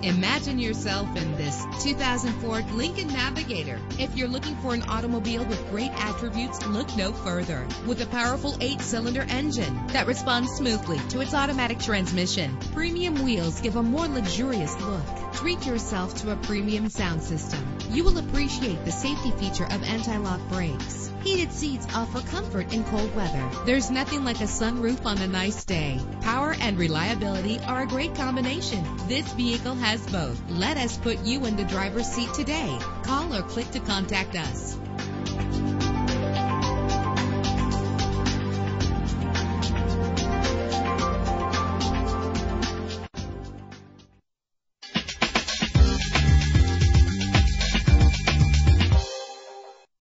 Imagine yourself in this 2004 Lincoln Navigator. If you're looking for an automobile with great attributes, look no further. With a powerful 8-cylinder engine that responds smoothly to its automatic transmission, premium wheels give a more luxurious look. Treat yourself to a premium sound system. You will appreciate the safety feature of anti-lock brakes. Heated seats offer comfort in cold weather. There's nothing like a sunroof on a nice day. Power and reliability are a great combination. This vehicle has both. Let us put you in the driver's seat today. Call or click to contact us.